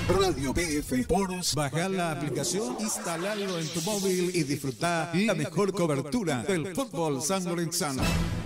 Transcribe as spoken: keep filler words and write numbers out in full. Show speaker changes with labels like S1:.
S1: Radio P F Sports.
S2: Bajar la aplicación, instalarlo en tu móvil y disfrutar la mejor cobertura del fútbol sanlorense.